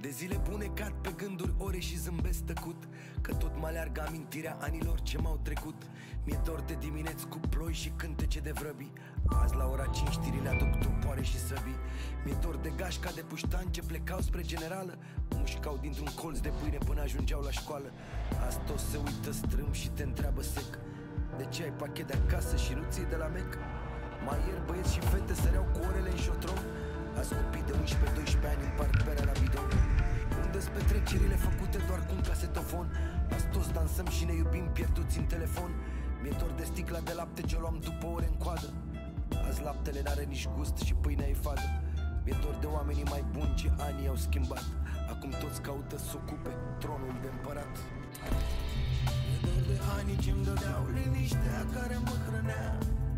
De zile bune cad pe gânduri ore și zâmbesc tăcut, că tot mă aleargă amintirea anilor ce m-au trecut. Mi-e dor de dimineți cu ploi și cântece de vrăbi. Azi la ora 5 știrile aduc trupoare și săbii. Mi-e dor de gașca de puștani ce plecau spre generală, mușcau dintr-un colț de pâine până ajungeau la școală. Azi toți se uită strâmb și te întreabă sec: de ce ai pachet de acasă și nu ții de la Mec? Mai ieri băieți și fete săreau cu orele în șotron. Azi copii de 11-12 ani împart berea la bidon. Unde-s petrecerile făcute doar cu un casetofon? Azi toți dansăm și ne iubim pierduți în telefon. Mi-e dor de sticla de lapte ce o luam după ore în coadă. Azi laptele n-are nici gust și pâinea e fadă. Mi-e dor de oamenii mai buni ce anii au schimbat. Acum toți caută să ocupe tronul de împărat. Mi-e dor de anii ce-mi dădeau liniștea care mă hrănea.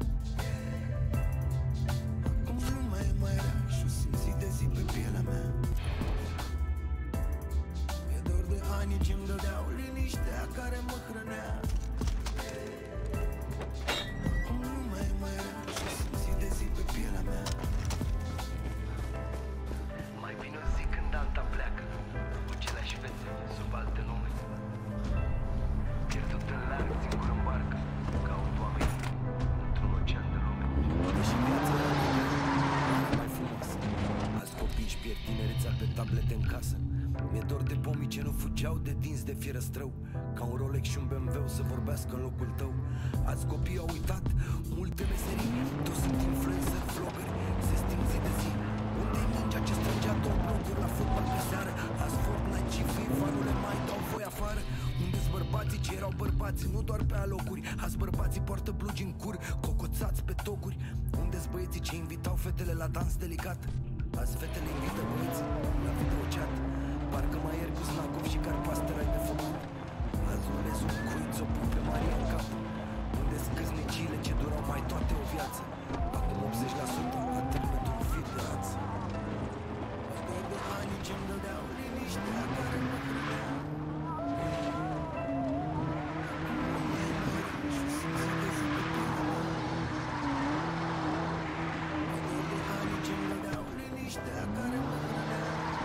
Acum lumea e mai rea și-o simți de zi pe pielea mea. Mi-e dor de anii ce-mi dădeau liniștea care mă hrănea. Acum lumea e mai rea și-o simți de zi pe pielea mea. Mai vine o zi când alta pleacă, cu aceleași fețe, sub alte nume. Pierdut în larg, singur în barcă, caut oameni într-un ocean de lume. Deși viața era mai frumoasă, azi copiii își pierd tinerețea pe tablete în casă. Mi-e dor de pomii ce nu fugeau de dinți de fierăstrău, ca un Rolex și un BMW să vorbească în locul tău. Azi copiii au uitat multe meserii, toți sunt influencer, vloggeri, se sting zi de zi. Unde-i mingea ce strângea două blocuri la fotbal pe seară? Azi Fortnite și FIFA nu le mai dau voi afară. Unde-s bărbații ce erau bărbați, nu doar pe alocuri? Azi bărbații poartă blugi în cur, cocoțați pe tocuri. Unde-s băieții ce invitau fetele la dans delicat? Azi fetele invită băieții la videochat. Parcă mai ieri cu Snacov și Carpaster ai de făcut. Azi rulez un cruiț, o pun pe Maria în cap. Unde-s căsniciile ce durau mai toate o viață? Acum 80% a terminat un fir de ață. Mai dor de anii ce-mi dădeau liniștea care mă hrănea. Și simți de zi pe pielea mea. Mai dor de anii ce-mi dădeau liniștea care mă hrănea.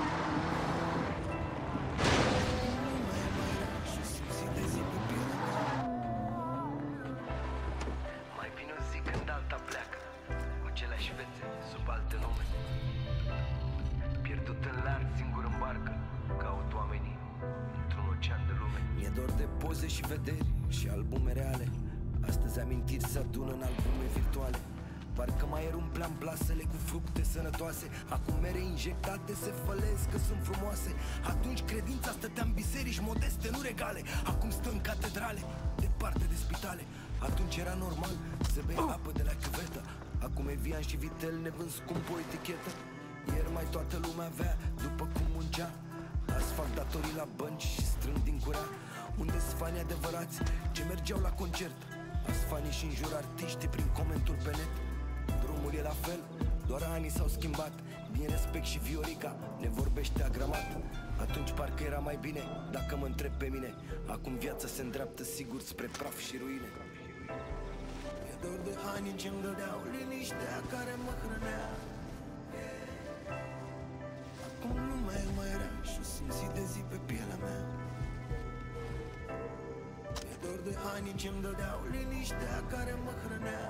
Mai vine o zi când alta pleacă, cu aceleași fețe, sub alte nume. Pierdut în larg, singur în barcă, caut oamenii într-un ocean de lume. Mi-e dor de poze și vederi și albume reale. Astăzi amintiri se adună în albume virtuale. Parcă mai umpleam plasele cu fructe sănătoase. Acum mere injectate se fălesc că sunt frumoase. Atunci credința stătea în biserici modeste, nu regale. Acum stă în catedrale, departe de spitale. Atunci era normal să bei apă de la chiuvetă. Acum Evian și Vitel ne vând scump o etichetă. Ieri mai toată lumea avea după cum muncea. Azi fac datorii la bănci și strâng din curea. Unde-s fanii adevărați ce mergeau la concert? Azi fanii și înjur artiștii prin comenturi pe net. Drumul e la fel, doar anii s-au schimbat. Din Respect și Viorica ne vorbește agramat. Atunci parcă era mai bine, dacă mă întreb pe mine. Acum viața se îndreaptă sigur spre praf și ruine. Mi-e dor de anii ce-mi dădeau liniștea care mă hrănea. Acum lumea e mai rea și-o simți de zi pe pielea mea. Mi-e dor de anii ce-mi dădeau liniștea care mă hrănea.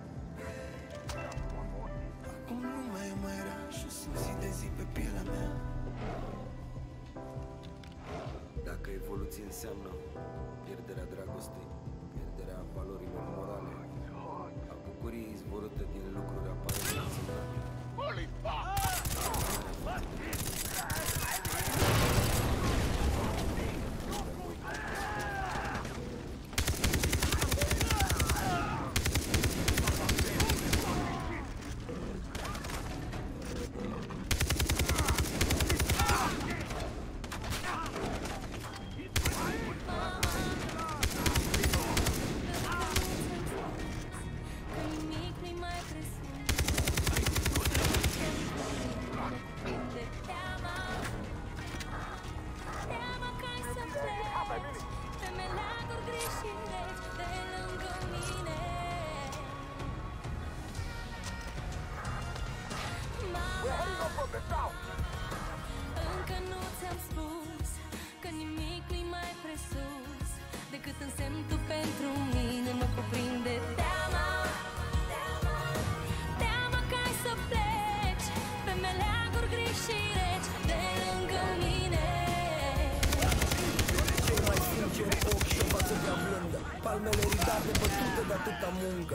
Acum lumea e mai rea și-o simți de zi pe pielea mea. Dacă evoluție înseamnă pierderea dragostei, pierderea valorilor morale, a bucuriei izvorâte din lucruri aparente însemnate. Nimic nu-i mai presus.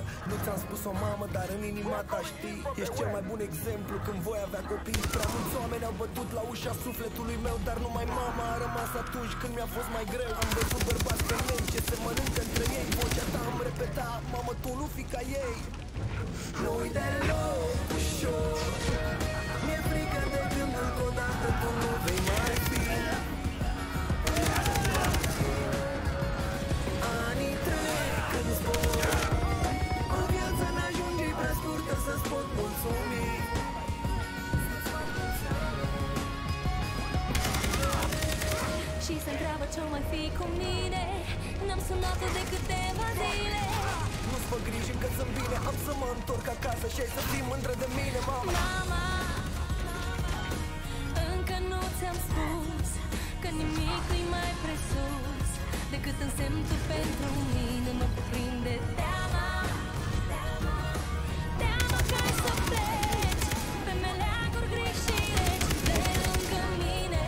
Nu ți-am spus-o, mamă, dar în inima ta știi, ești cel mai bun exemplu când voi avea copii. Prea mulți oameni au bătut la ușa sufletului meu, dar numai mama a rămas atunci când mi-a fost mai greu. Am văzut bărbați femei ce se mănâncă între ei. Vocea ta îmi repeta, mamă, tu nu fi ca ei. Nu-i deloc ușor, mi-e frică de gândul că odată tu nu vei mai fi. Anii trec în zbor, o viață n-ajunge prea scurtă să-ți pot mulțumi. Și se întreabă ce-o mai fi cu mine, n-am sunat-o de câteva zile. Nu-ți fă griji încă sunt bine, am să mă întorc acasă și ai să fii mândră de mine, mama. Mama, încă nu ți-am spus că nimic nu-i mai presus decât însemn tu pentru mine. Mă cuprinde teama, teama că ai să pleci pe meleaguri gri și reci de lângă mine.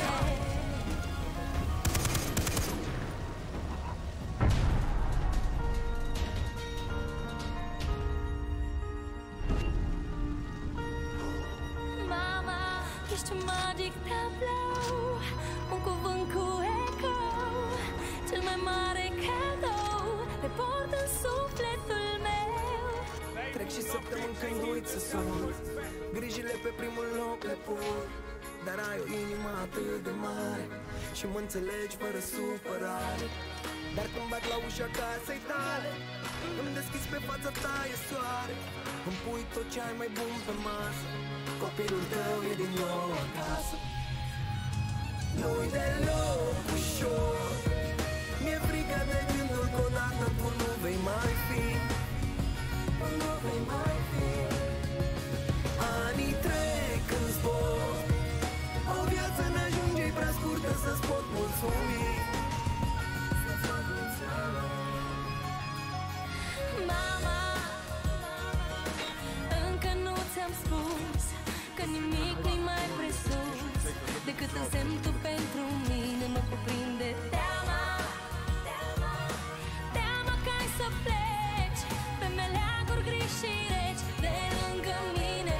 Mama, ești un magic tablou, un cuvânt cu eco, cel mai mare cadou le port în sufletul meu. Trec și săptămâni când uit să sun, grijile pe primul loc le pun, dar ai o inimă atât de mare și mă înțelegi fără supărare. Dar când bat la ușa casei tale, îmi deschizi pe fața ta e soare, îmi pui tot ce ai mai bun pe masă, copilul tău e din nou acasă. Nu-i deloc ușor, mi-e frică de gândul că odată tu nu vei mai fi. Nu vei mai fi. Anii trec în zbor, o viață n-ajunge prea scurtă să-ți pot mulțumi. Mama, încă nu ți-am spus că nimic nu-i mai presus decât însemn tu pentru mine. Mă cuprinde teama, teama că ai să pleci pe meleaguri gri și reci de lângă mine.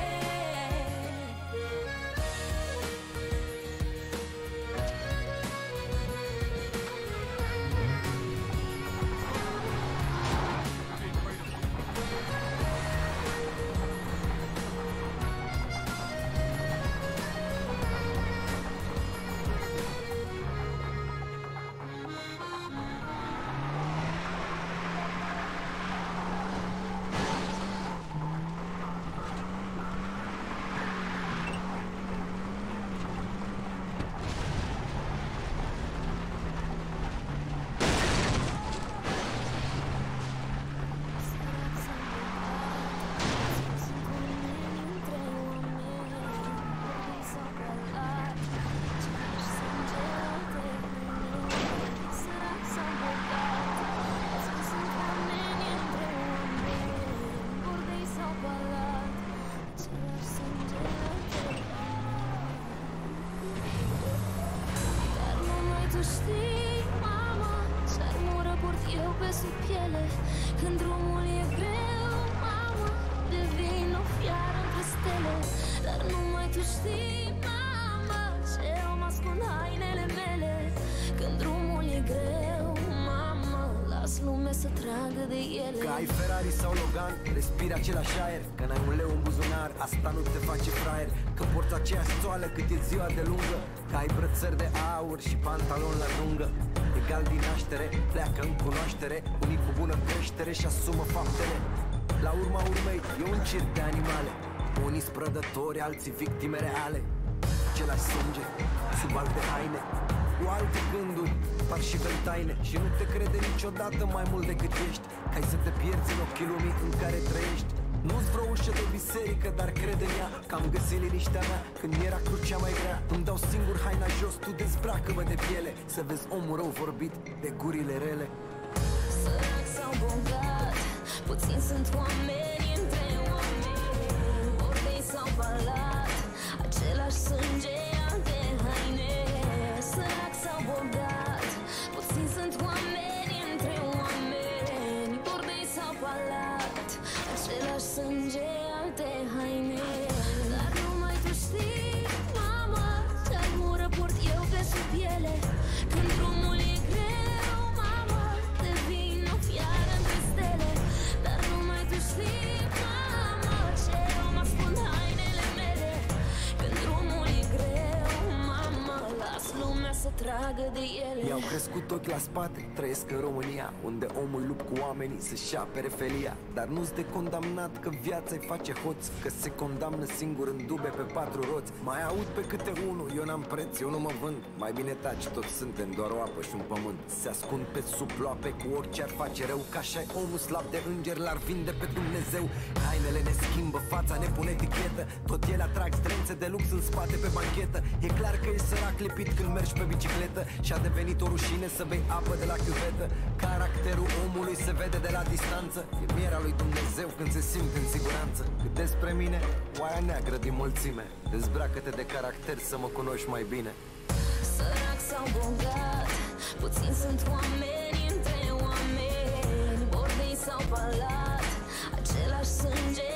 Știi, mama, ce-ar mură port eu pe sub piele când drumul e greu, mama, devin o fiară între stele. Dar numai tu știi, mama, ce îmi ascund hainele mele când drumul e greu, mama, las lumea să tragă de ele. Că ai Ferrari sau Logan, respiri același aer, că n-ai un leu în buzunar, asta nu te face fraier. Că porți aceeași țoală cât e ziua de lungă, că ai brățări de aur și pantalon la lungă. Egal din naștere, pleacă în cunoaștere, unii cu bună creștere și asumă faptele. La urma urmei, e un circ de animale, unii sprădători, alții victime reale. Același sânge, sub alte haine, cu alte gânduri, par și taine. Și nu te crede niciodată mai mult decât ești, că ai să te pierzi în ochii lumii în care trăiești. Nu-ți vreo ușă de biserică, dar crede în ea că am găsit liniștea mea când mi-era crucea mai grea. Îmi dau singur haina jos, tu dezbracă-mă de piele, să vezi omul rău vorbit de gurile rele. Sărac sau bogat, puțin sunt oameni între oameni, bordei sau palat, același sânge, alte haine. Sărac sau bogat, puțin sunt oameni între oameni, bordei sau palat, să tragă de ele. I-au crescut ochi la spate, trăiesc în România, unde omul lupt cu oamenii să-și apere felia. Dar nu-ți de condamnat că viața-i face hoț, că se condamnă singur în dube pe 4 roți. Mai aud pe câte unul, eu n-am preț, eu nu mă vând. Mai bine taci, toți suntem doar o apă și un pământ. Se ascund pe sub ploape cu orice ar face rău, ca așa omul slab de înger l-ar vinde pe Dumnezeu. Hainele ne schimbă, fața ne pune etichetă, tot ele atrag strențe de lux în spate pe banchetă. E clar că e sărac lipit când mergi pe bicicletă și a devenit o rușine să bei apă de la chiuvetă. Caracterul omului se vede de la distanță, e mierea lui Dumnezeu când se simte în siguranță. Cât despre mine, oaia neagră din mulțime, dezbracă-te de caracter să mă cunoști mai bine. Sărac sau bogat, puțini sunt oameni între oameni, bordei sau palat, același sânge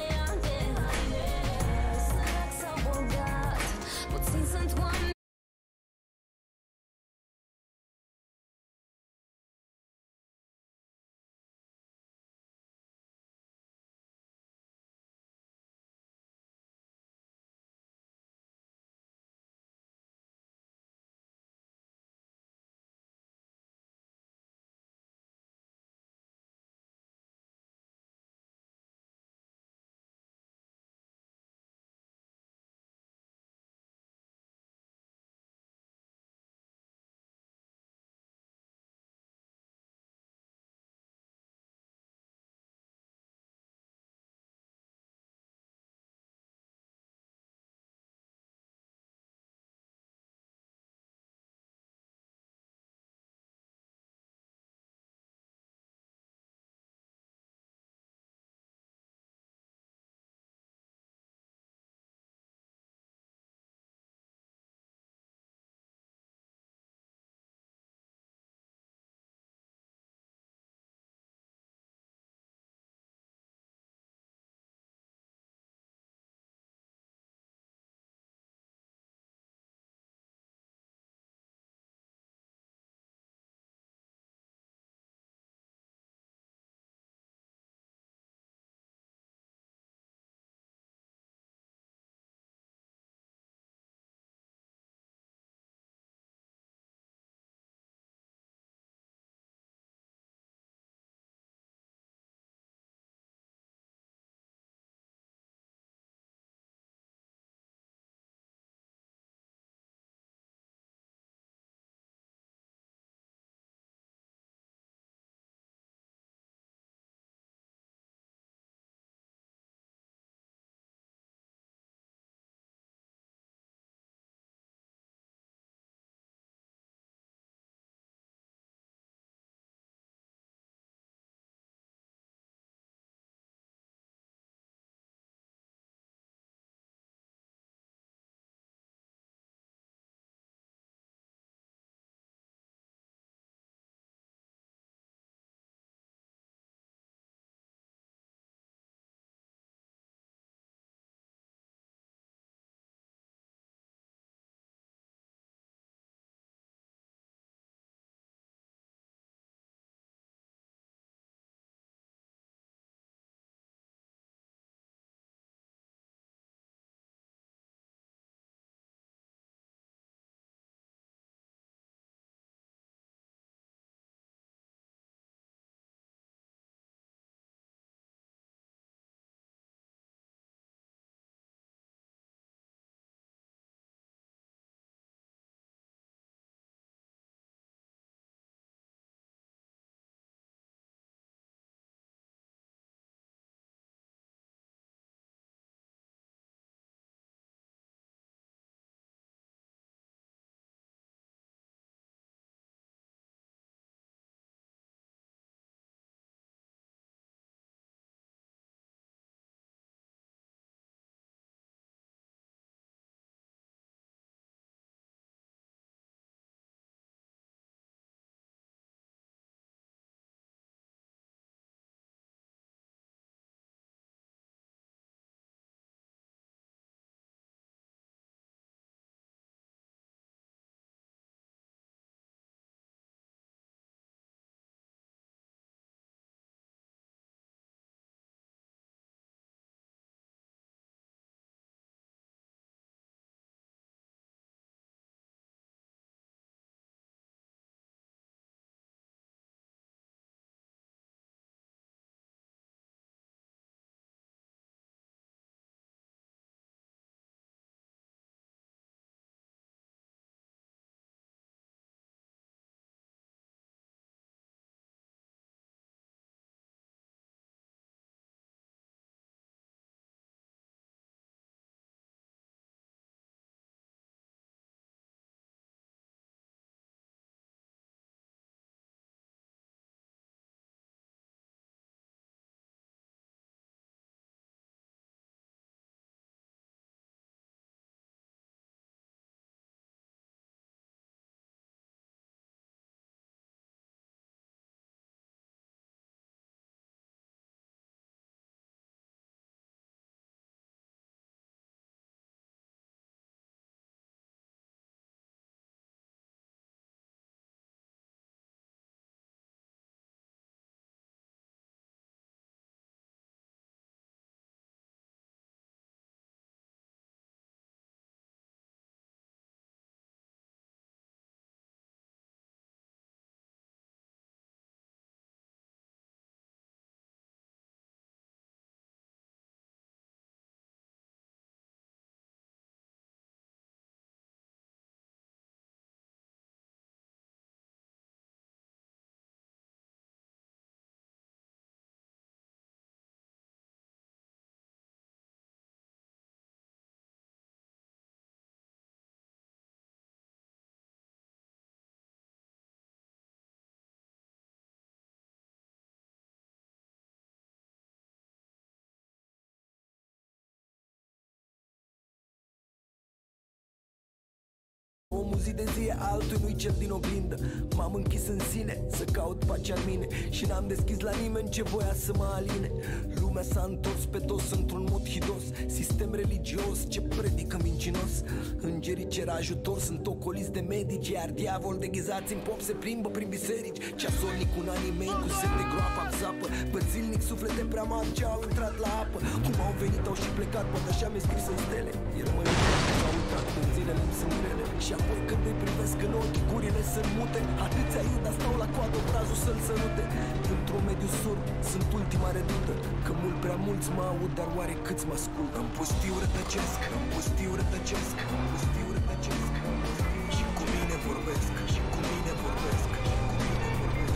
Omul zi de zi e altul, nu-i cel din oglindă. M-am închis în sine să caut pacea în mine și n-am deschis la nimeni ce voia să mă aline. Lumea s-a întors pe dos într-un mod hidos. Sistem religios ce predică mincinos. Îngerii cer ajutor, sunt ocoliți de medici, iar diavol deghizați în pop se plimbă prin biserici. Ceasornic un anii mei cu set de groapă apsapă. Bățilnic suflete prea mari ce au intrat la apă. Cum au venit au și plecat, poate așa mi-e scris în stele. El mă iubește, s-a uitat când zilele-mi sunt grele. Și apoi când îi privesc în ochi, gurile sunt mute. Atâția iuda stau la coadă, obrazul să-l sărute. Într-un mediu surd, sunt ultima redută. Că mult prea mulți mă aud, dar oare câți mă ascultă? În pustiu rătăcesc, în pustiu rătăcesc, în pustiu rătăcesc. Și cu mine vorbesc, și cu mine vorbesc, și cu mine vorbesc.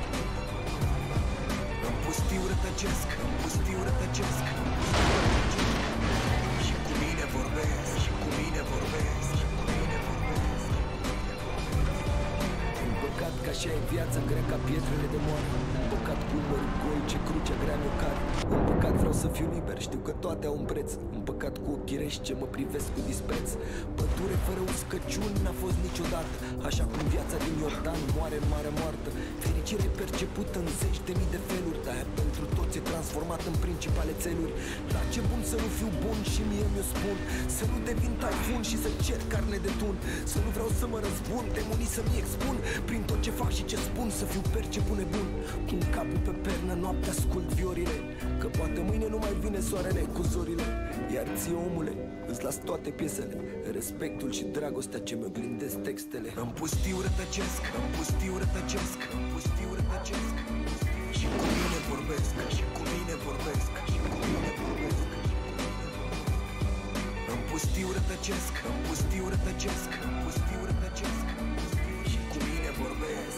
În pustiu rătăcesc, în pustiu rătăcesc, în pustiu rătăcesc. Și cu mine vorbesc, și cu mine vorbesc, și cu mine vorbesc. Împăcat că așa e viața, grea ca pietrele de moară. Împăcat cu umărul gol, ce crucea grea mi-o care. Împăcat vreau să fiu liber, știu că toate au un preț. Împăcat cu ochii rești ce mă privesc cu dispreț. Pădure fără uscăciuni n-a fost niciodată. Așa cum viața din Iordan moare în mare moartă. Fericire percepută în zeci de mii de feluri, dar pentru toți e transformat în principale țeluri. La ce bun să nu fiu bun și mie mi-o spun. Să nu devin taifun și să cer carne de tun. Să nu vreau să mă răzbun, demonii să-mi expun. Prin tot ce fac și ce spun să fiu perceput nebun. Cu capul pe pernă noaptea ascult viorile. Că poate mâine nu mai vine soarele cu zorile. Iar ție, omule, îți las toate piesele. Respectul și dragostea ce mi-oglindesc textele. În pustiu rătăcesc, în pustiu rătăcesc, în pustiu rătăcesc. Și cu mine vorbesc, și cu mine vorbesc, și cu mine vorbesc. În pustiu rătăcesc, în pustiu rătăcesc, în pustiu rătăcesc. Și cu mine vorbesc.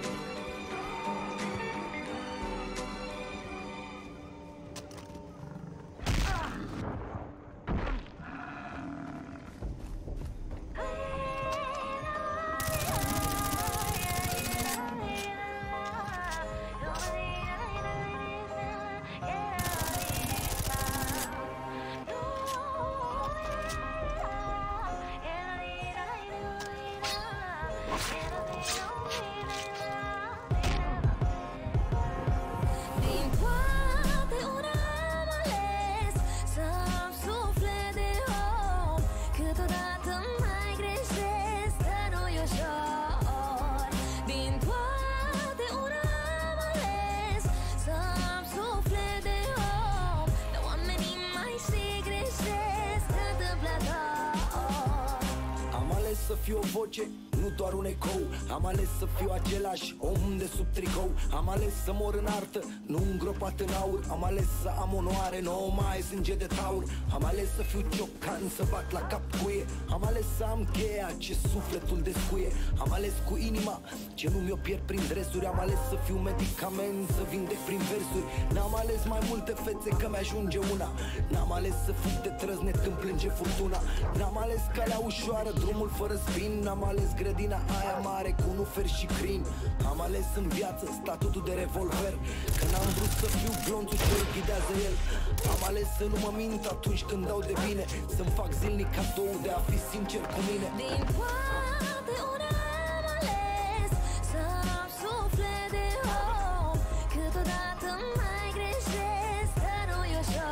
Să fiu o voce, nu doar un ecou. Am ales să fiu același om de sub tricou. Am ales să mor în artă, nu îngropat în aur. Am ales să am onoare, nu mai sânge de taur. Am ales să fiu ciocan, să bat la cap cuie. Am ales să am cheia ce sufletul descuie. Am ales cu inima ce nu mi-o pierd prin dresuri. Am ales să fiu medicament, să vindec prin versuri. N-am ales mai multe fețe că mi-ajunge una. N-am ales să fug de trăznet când plânge furtuna. N-am ales calea ușoară, drumul fără spin. N-am ales grădina aia mare cu nufer și crin. Am ales în viață statutul de revolver, că n-am vrut să fiu glonțul ce îl ghidează el. Am ales să nu mă mint atunci când dau de bine, să-mi fac zilnic cadou de a fi sincer cu mine. Din poate una am ales să am suflet de om. Câteodată mai greșesc, dar nu-i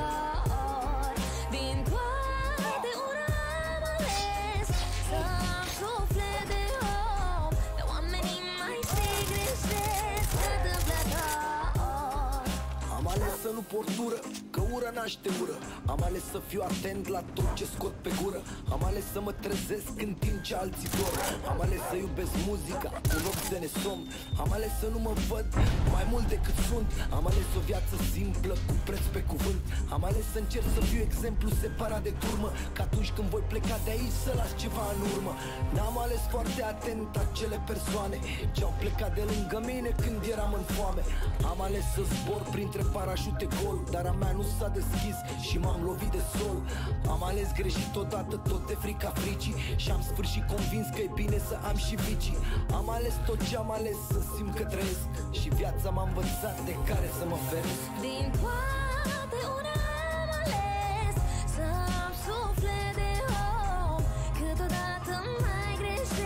ușor. Din poate una am ales să am suflet de om. Dar oamenii mai se greșesc întâmplător. Am ales să nu port ură, că ură naște ură. Am ales să fiu atent la tot ce scot pe gură. Am ales să mă trezesc în timp ce alții dorm. Am ales să iubesc muzica cu nopți de nesomn. Am ales să nu mă văd mai mult decât sunt. Am ales o viață simplă cu preț pe cuvânt. Am ales să încerc să fiu exemplu separat de turmă, că atunci când voi pleca de aici să las ceva în urmă. N-am ales foarte atent acele persoane ce au plecat de lângă mine când eram în foame. Am ales să zbor printre parașute gol, dar a mea nu s-a deschis și m-am lovit de sol. Am ales greșit odată tot de frica fricii și am sfârșit convins că e bine să am și vicii. Am ales tot ce am ales, să simt că trăiesc și viața m-a învățat de care să mă feresc. Din poate una am ales să am suflet de om. Câteodată mai greșesc.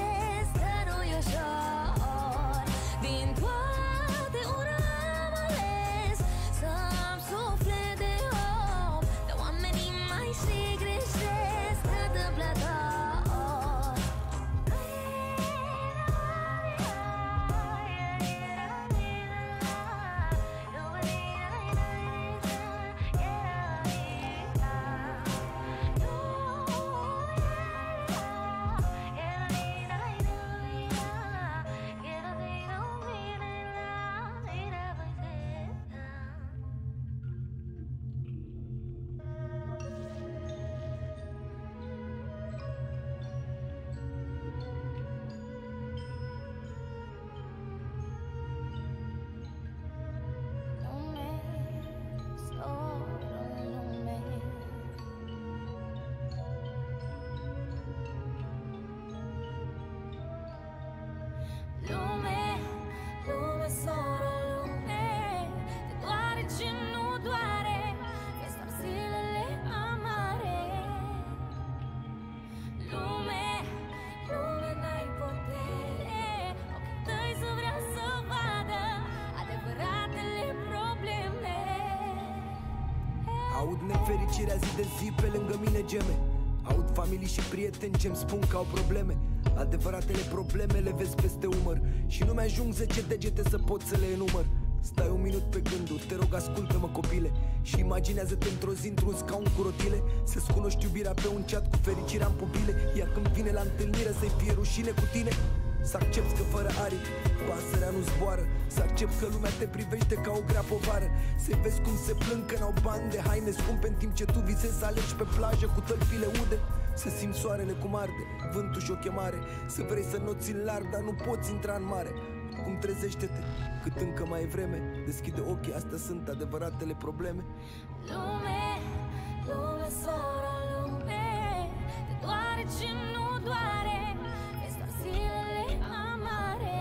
fericirea zi de zi pe lângă mine geme. Aud familii și prieteni ce-mi spun că au probleme. Adevăratele probleme le vezi peste umăr și nu mi-ajung 10 degete să pot să le enumăr. Stai un minut pe gânduri, te rog ascultă-mă copile, și imaginează-te într-o zi într-un scaun cu rotile, să-ți cunoști iubirea pe un chat cu fericirea în pupile. Iar când vine la întâlnire să-i fie rușine cu tine, să accepti că fără aripi pasărea nu zboară, să accepti că lumea te privește ca o grea povară, să-i vezi cum se plâng că n-au bani de haine scumpe, în timp ce tu visezi să alegi pe plajă cu tălpile ude. Să simți soarele cum arde, vântul și o chemare, să vrei să noți în larg, dar nu poți intra în mare. Cum trezește-te, cât încă mai e vreme, deschide ochii, astea sunt adevăratele probleme. Lume, lume, sora, lume, te doare ce nu doare, vezi doar zilele amare.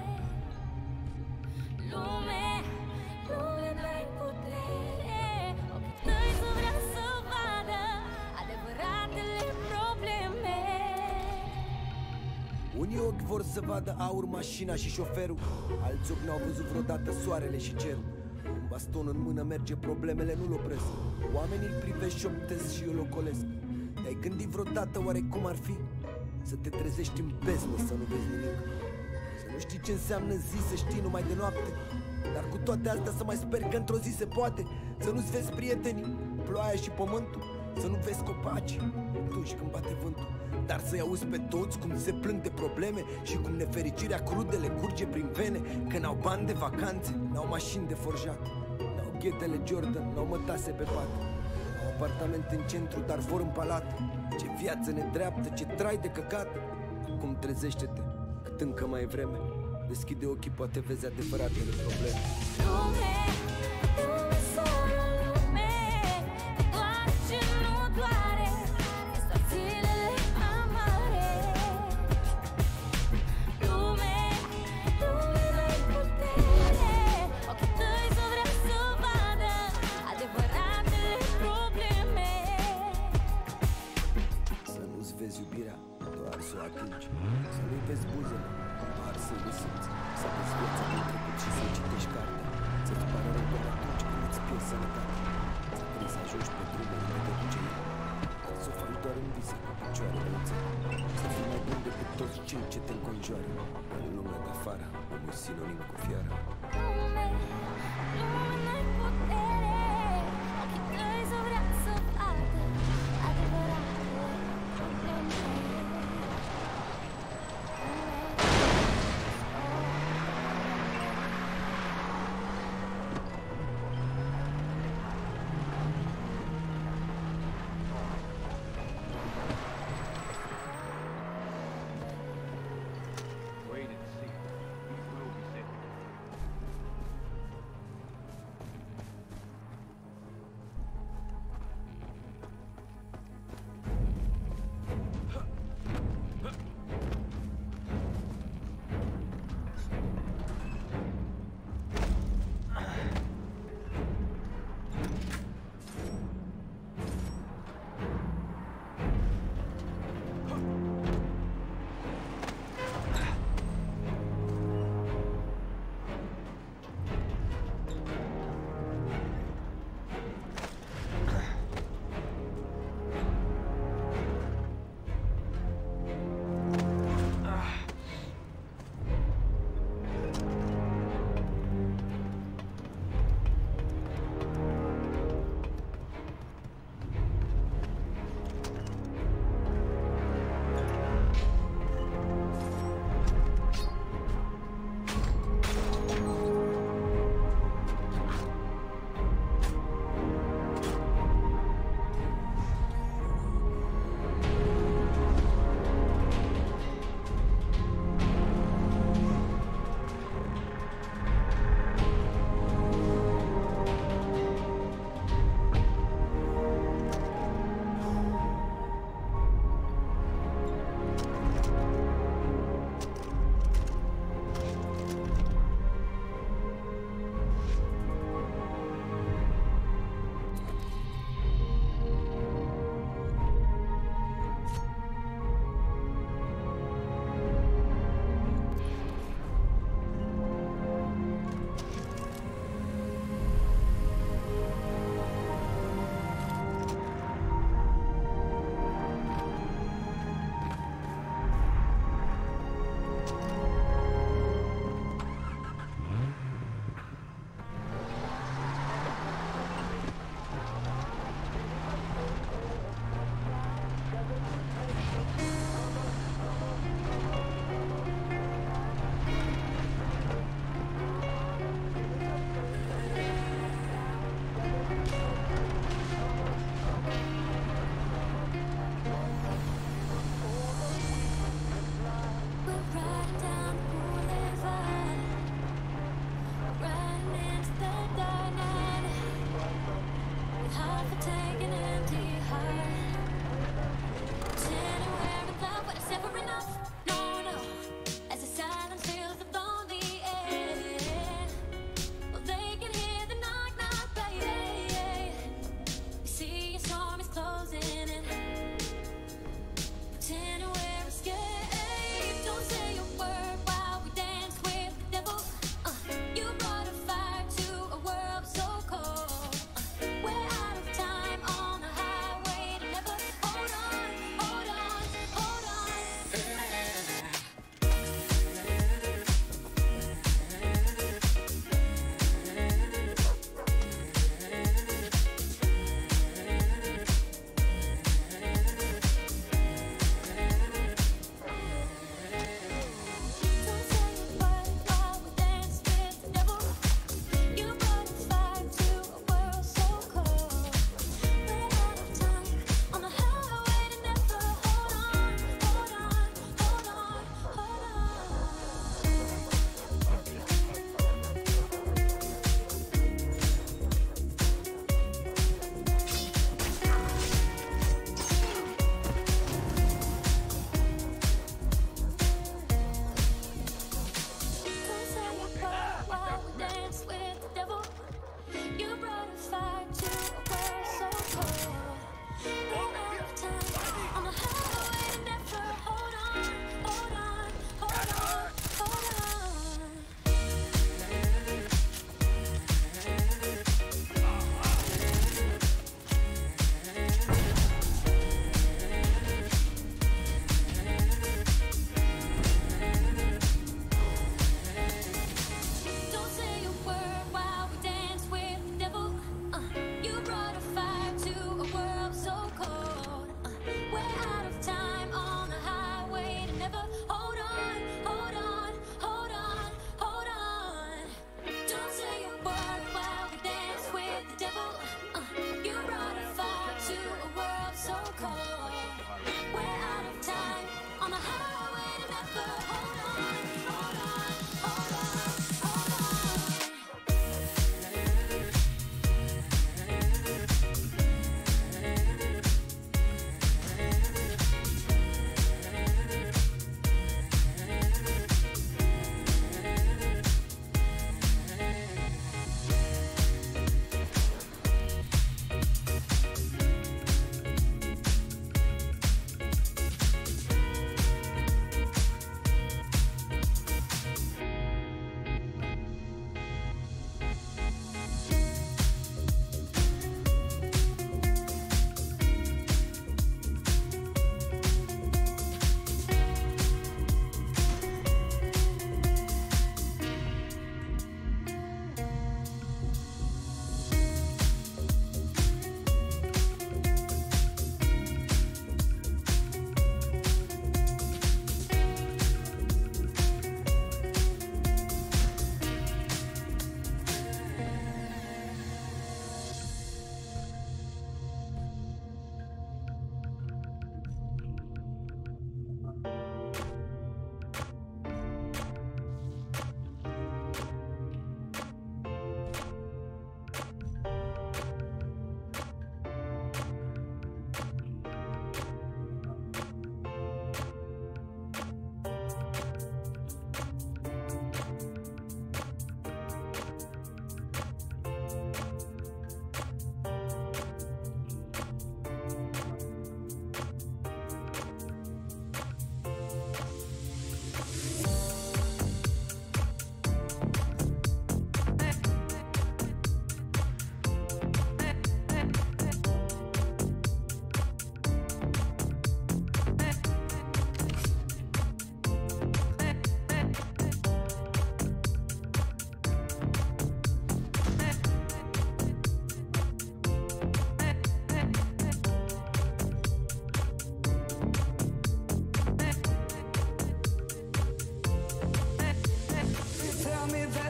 Lume, lume, n-ai putere, ochii tăi să vrea să vadă adevăratele probleme. Unii ochi vor să vadă aur, mașina și șoferul, alți ochi n-au văzut vreodată soarele și cerul. Un baston în mână merge, problemele nu-l opresc, oamenii îl privesc, șoptesc și îl ocolesc. Te-ai gândit vreodată oare cum ar fi să te trezești în beznă, să nu vezi nimic, să nu știi ce înseamnă zi, să știi numai de noapte, dar cu toate astea să mai speri că într-o zi se poate, să nu-ți vezi prietenii, ploaia și pământul, să nu vezi copaci atunci când bate vântul, dar să-i auzi pe toți cum se plâng de probleme și cum nefericirea crudă le curge prin vene, că n-au bani de vacanțe, n-au mașini de forjat, n-au ghetele Jordan, n-au mătase pe pat, au apartamente în centru, dar vor în palat. Ce viață nedreaptă, ce trai de căcat. Acum trezește-te, cât încă mai e vreme, deschide ochii, poate vezi adevăratele probleme. Lume, lume, sora, lume, te doare ce nu doare, vezi doar zilele amare. Lume, lume, n-ai putere, ochii tăi să vrea să vadă adevăratele probleme. Să nu-ți vezi iubirea, doar să o atingi, să nu-i vezi buzele, doar să le simți, să vezi viața din trecut și să citești cartea, să-ți pară rău doar atunci când îți pierzi sănătatea, să vrei să ajungi pe drumul unde te duce el, să o faci doar în vise cu picioarele în țări, să fii mai bun decât toți cei ce te înconjoară. În lumea de afară, omul e sinonim cu fiară. Lume, lume, n-ai putere, ochii tăi să vrea să vadă adevăratele probleme. Wait and see. These will be sent.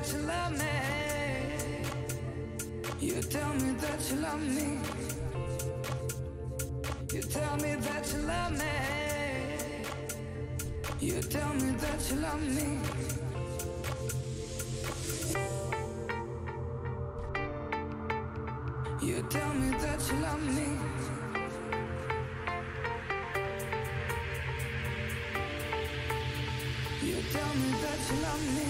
that you love me. You tell me that you love me. You tell me that you love me. You tell me that you love me. You tell me that you love me. You tell me that you love me.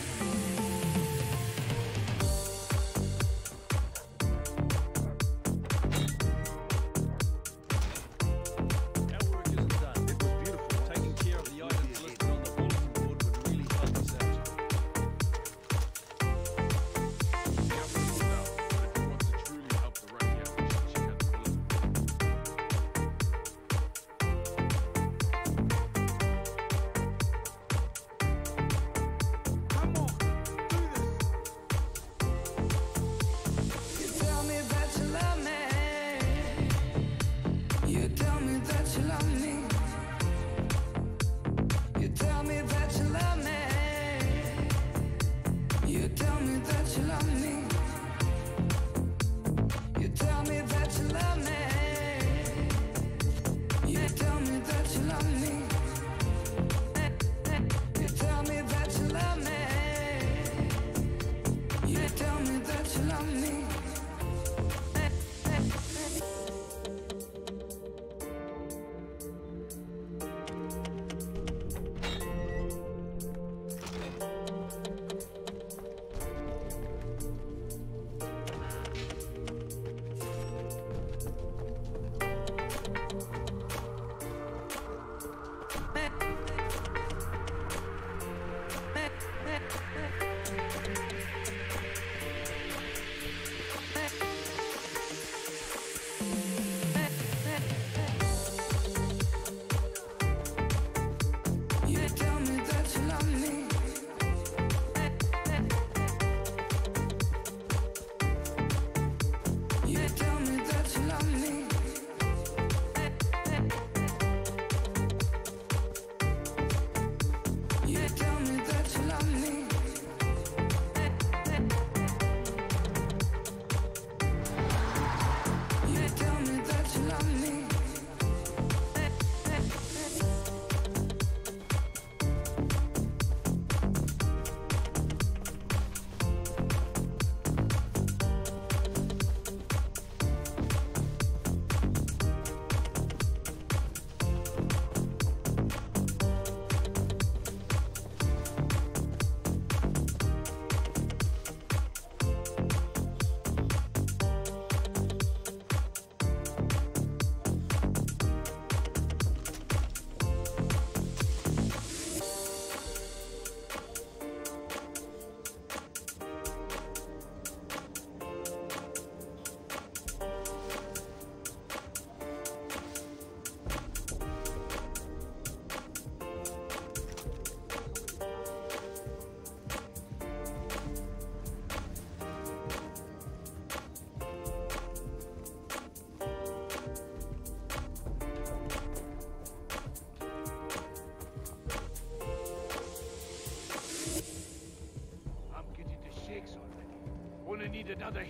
Gonna need another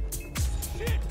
shit!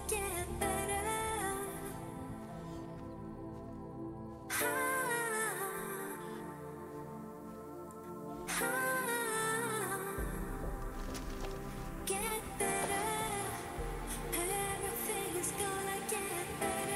get better. Get better. Everything is gonna get better.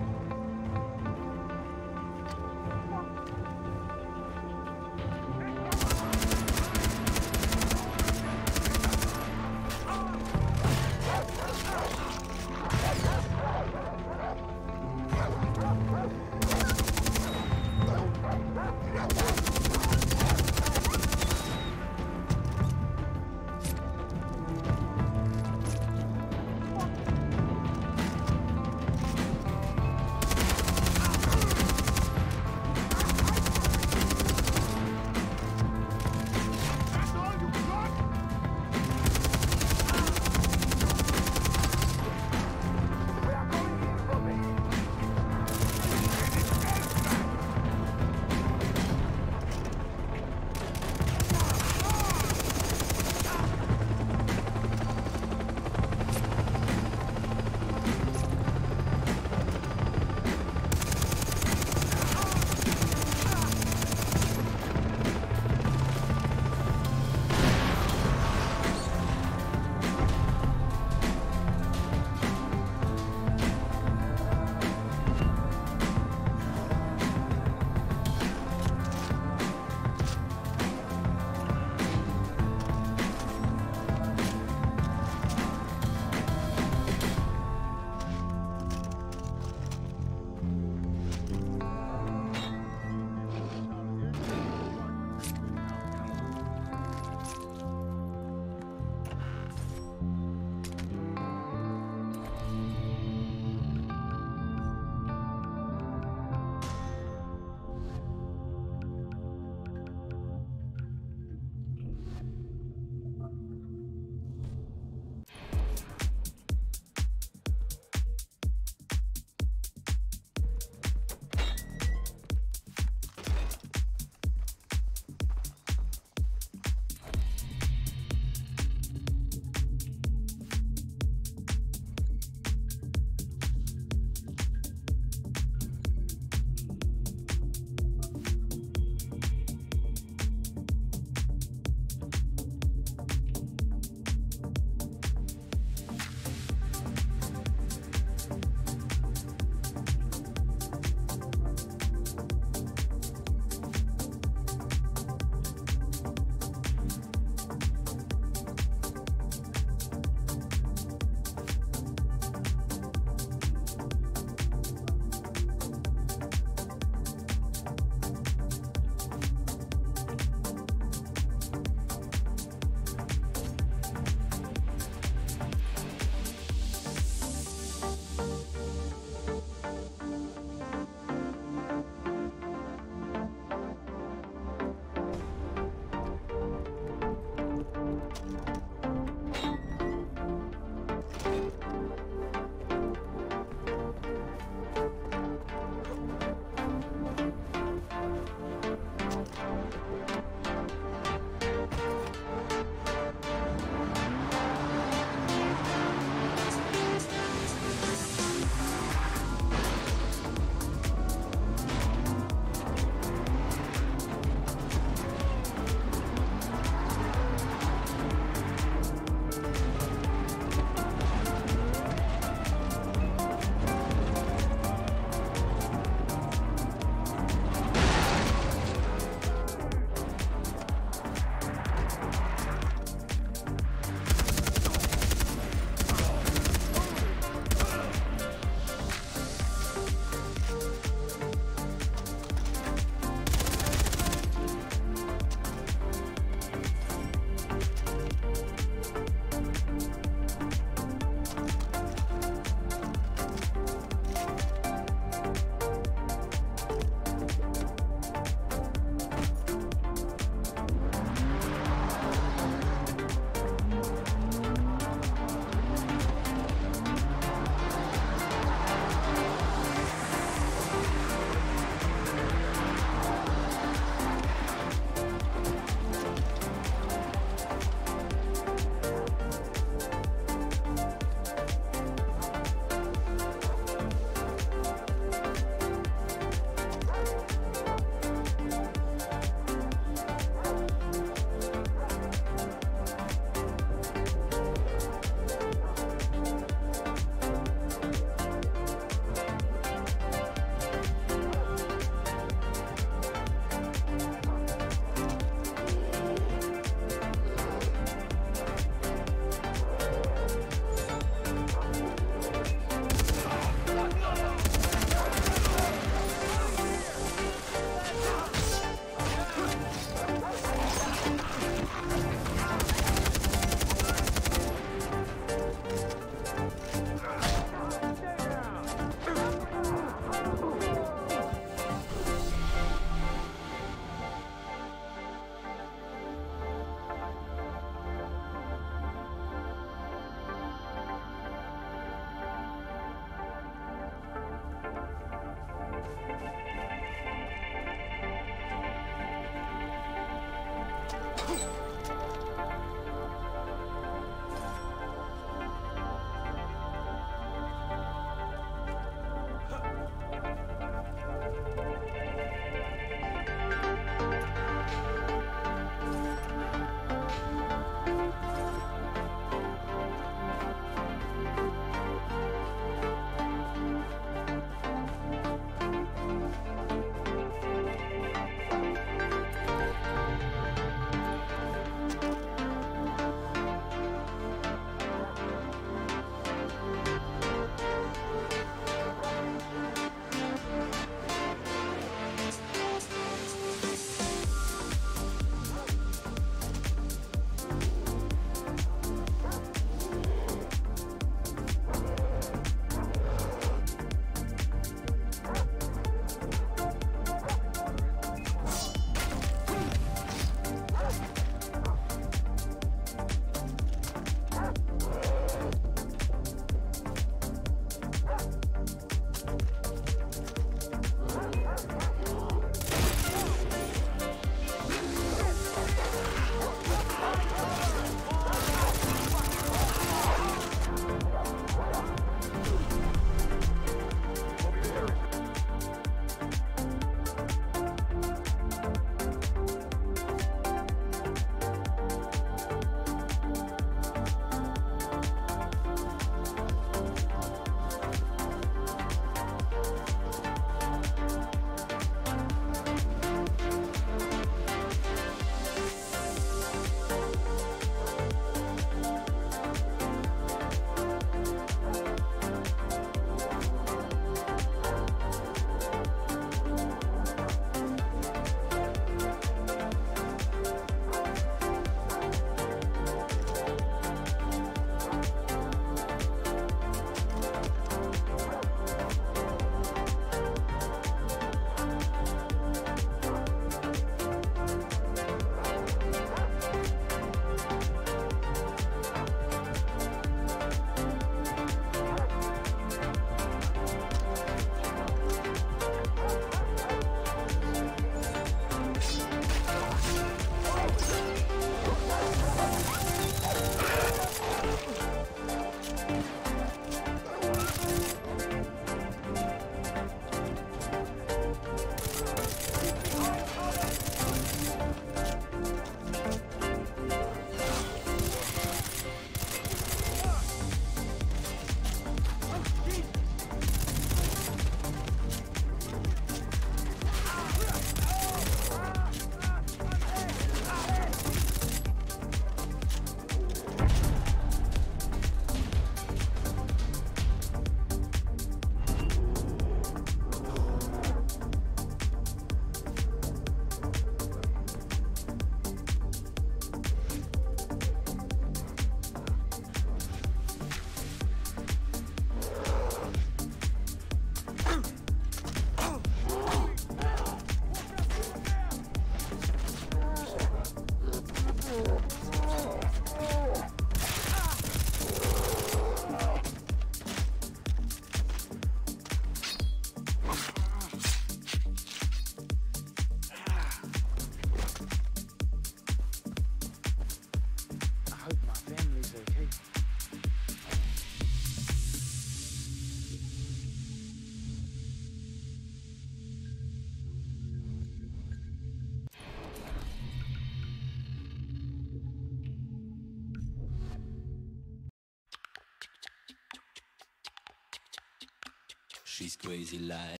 She's crazy like